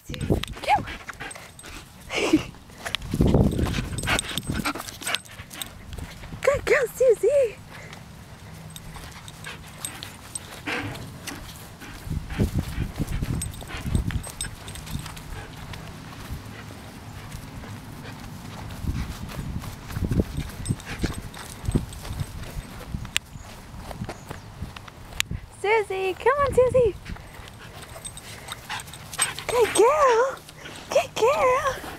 Susie. Come on. Good girl, Susie. Susie, come on, Susie. Good girl. Good girl.